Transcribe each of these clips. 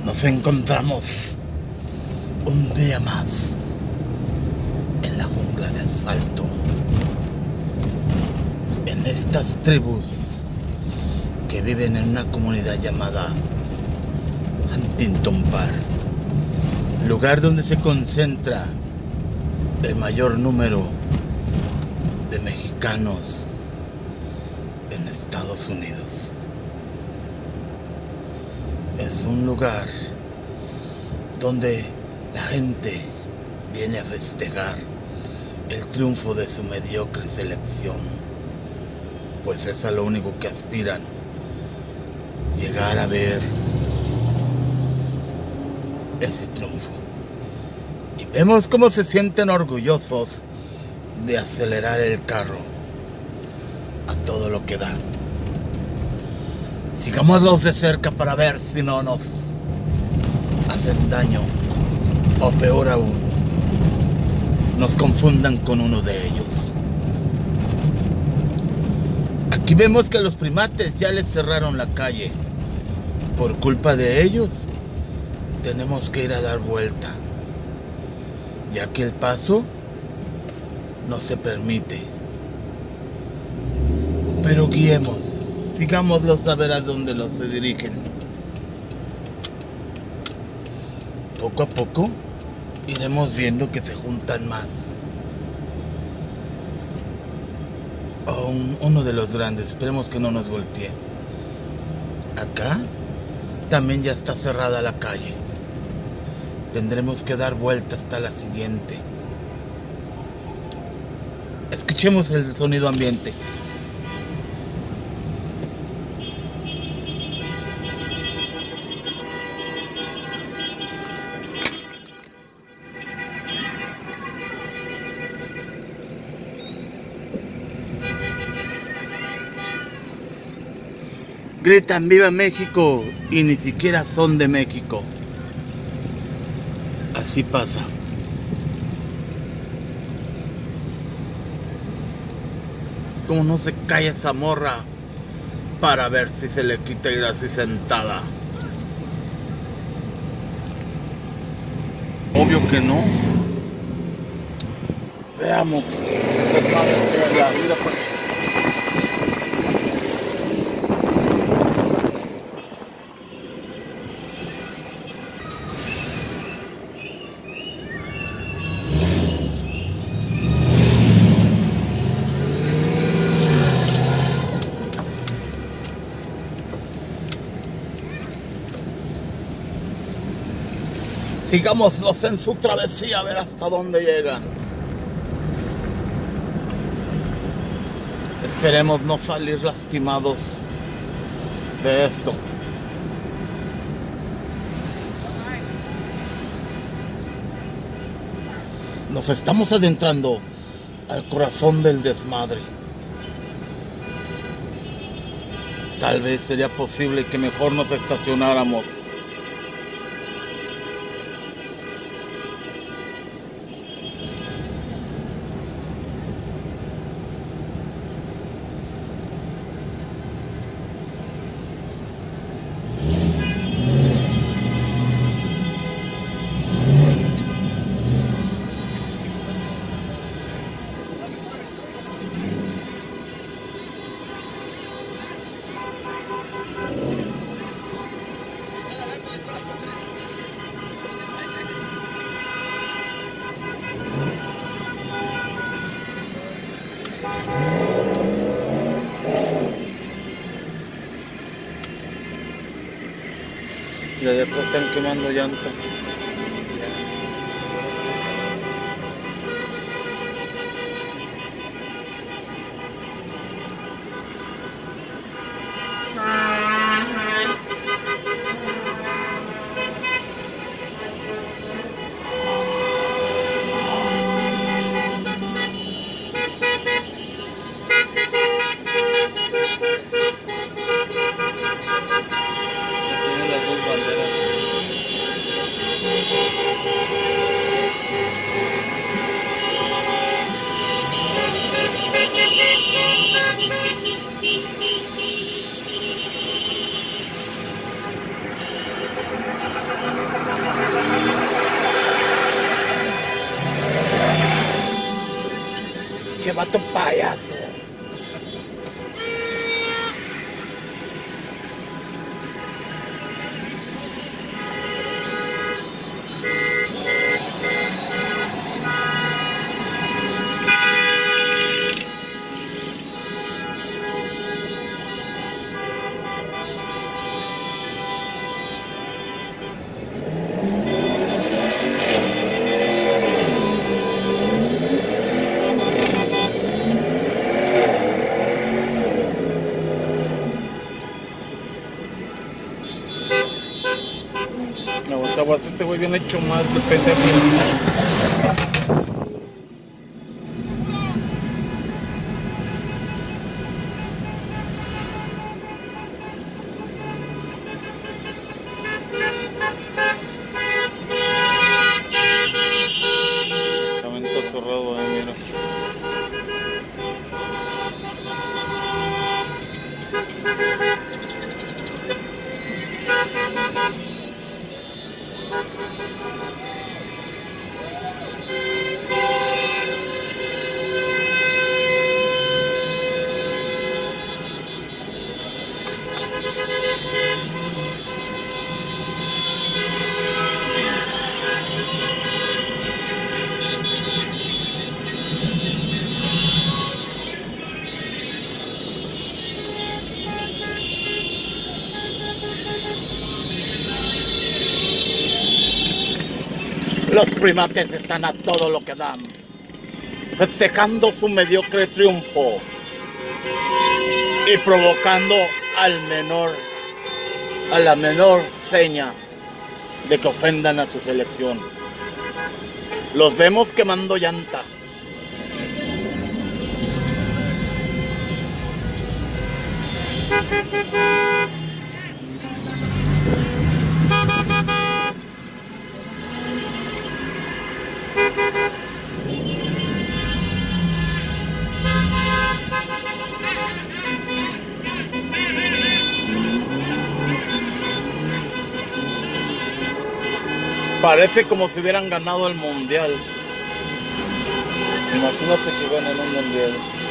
Nos encontramos un día más en la jungla de asfalto, en estas tribus que viven en una comunidad llamada Huntington Park, lugar donde se concentra el mayor número de mexicanos en Estados Unidos. Es un lugar donde la gente viene a festejar el triunfo de su mediocre selección, pues es a lo único que aspiran, llegar a ver ese triunfo. Y vemos cómo se sienten orgullosos de acelerar el carro a todo lo que da. Sigámoslos de cerca para ver si no nos hacen daño, o peor aún, nos confundan con uno de ellos. Aquí vemos que a los primates ya les cerraron la calle. Por culpa de ellos, tenemos que ir a dar vuelta, ya que el paso no se permite. Pero guiemos, sigámoslos a ver a dónde los se dirigen. Poco a poco iremos viendo que se juntan más. Uno de los grandes, esperemos que no nos golpee. Acá también ya está cerrada la calle. Tendremos que dar vuelta hasta la siguiente. Escuchemos el sonido ambiente. Gritan ¡Viva México! Y ni siquiera son de México. Así pasa. Como no se calla esa morra para ver si se le quita ir así sentada. Obvio que no. Veamos. Mira pues. Sigámoslos en su travesía a ver hasta dónde llegan. Esperemos no salir lastimados de esto. Nos estamos adentrando al corazón del desmadre. Tal vez sería posible que mejor nos estacionáramos. Mira, ya están quemando llanta. tu payaso. Aguas, este güey viene hecho más de pendejo. También está cerrado, mira. Los primates están a todo lo que dan, festejando su mediocre triunfo y provocando a la menor seña de que ofendan a su selección. Los vemos quemando llanta. Parece como si hubieran ganado el mundial. Imagínate que ganan un mundial.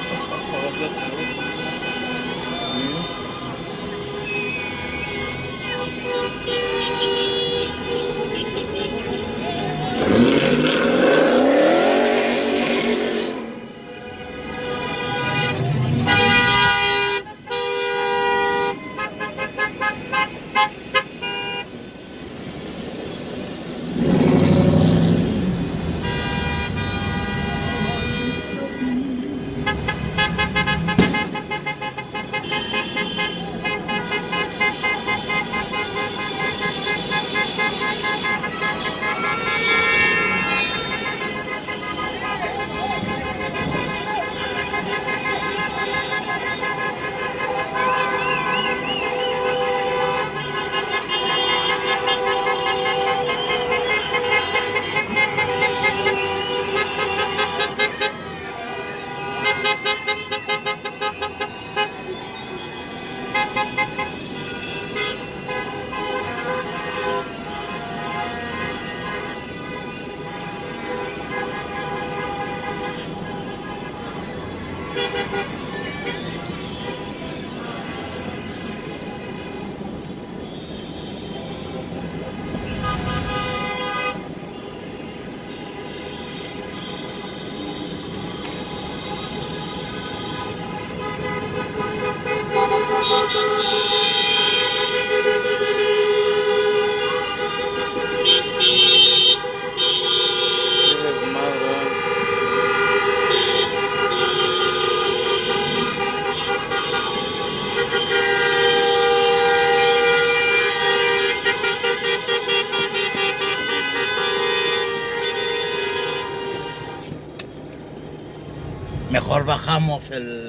Mejor bajamos el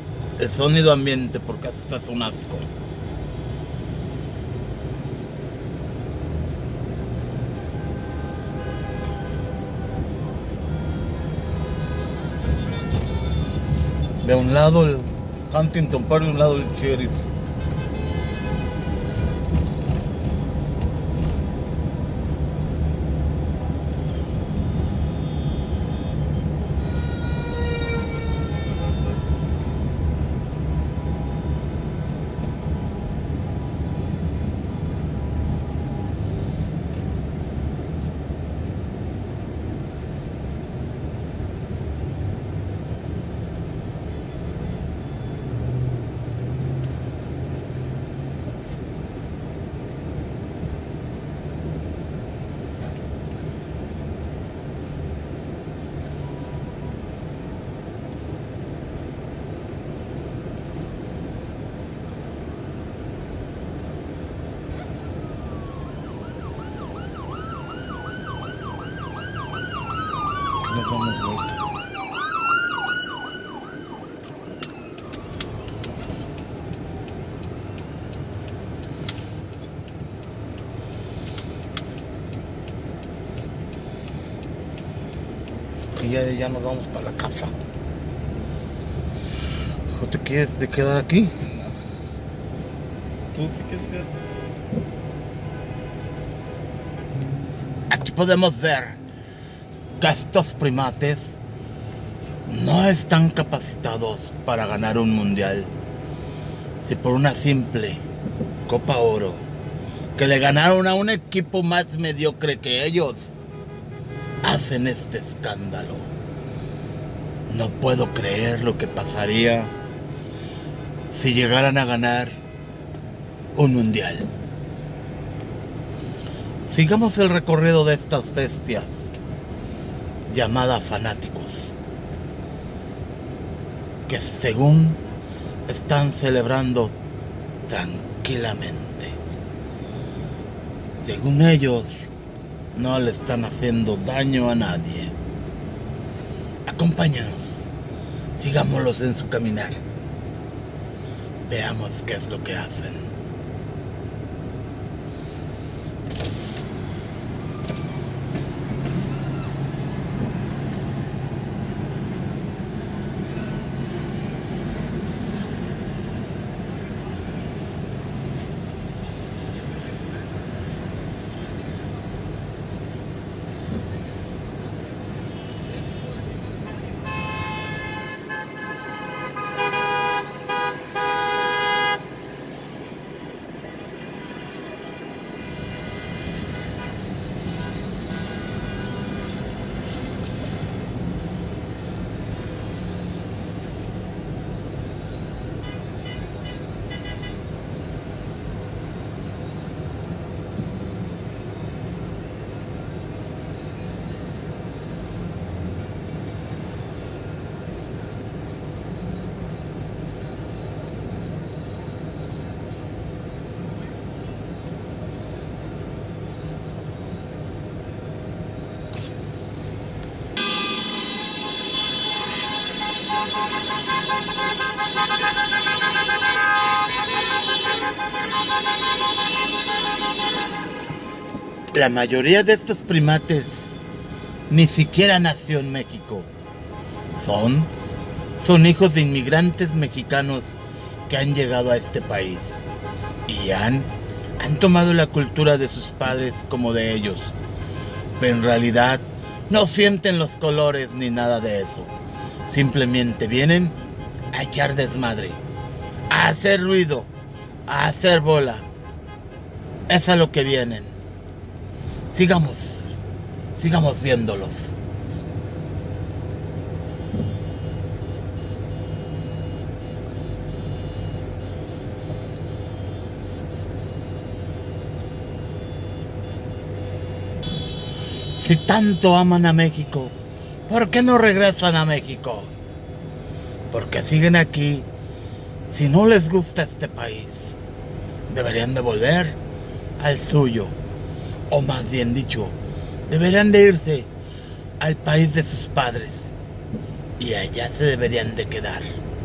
sonido ambiente porque esto es un asco. De un lado el Huntington Park y de un lado el Sheriff. ya nos vamos para la casa. ¿O te quieres quedar aquí? ¿Tú te quieres quedar? Aquí podemos ver que estos primates no están capacitados para ganar un mundial. Si por una simple Copa Oro que le ganaron a un equipo más mediocre que ellos, hacen este escándalo. No puedo creer lo que pasaría si llegaran a ganar un mundial. Sigamos el recorrido de estas bestias llamadas fanáticos, que según están celebrando tranquilamente. Según ellos, no le están haciendo daño a nadie. Acompáñanos, sigámoslos en su caminar. Veamos qué es lo que hacen. La mayoría de estos primates ni siquiera nació en México. Son hijos de inmigrantes mexicanos que han llegado a este país y han tomado la cultura de sus padres como de ellos, pero en realidad no sienten los colores ni nada de eso. Simplemente vienen a echar desmadre, a hacer ruido, a hacer bola. Es a lo que vienen. Sigamos viéndolos. Si tanto aman a México, ¿por qué no regresan a México? Porque siguen aquí. Si no les gusta este país, deberían de volver al suyo. O más bien dicho, deberían de irse al país de sus padres y allá se deberían de quedar.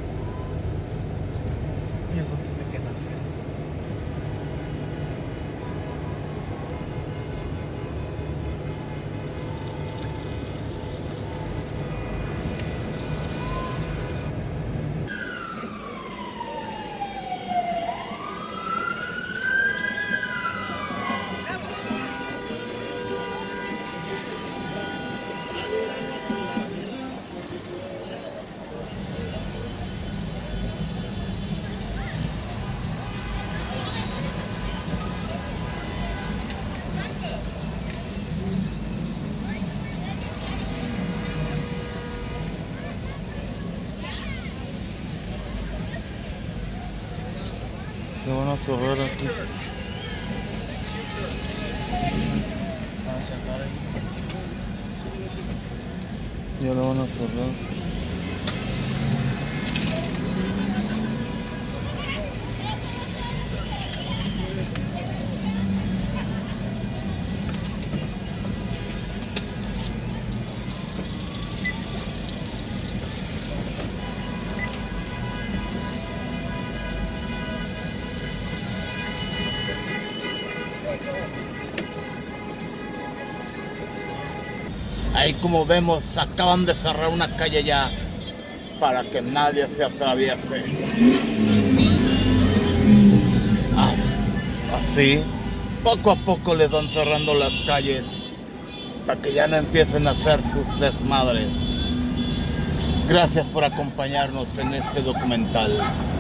Días antes de que naciera. Se van a cerrar aquí. Van a cerrar ahí. Ya lo van a cerrar. Ahí, como vemos, acaban de cerrar una calle ya para que nadie se atraviese. Así, poco a poco les van cerrando las calles para que ya no empiecen a hacer sus desmadres. Gracias por acompañarnos en este documental.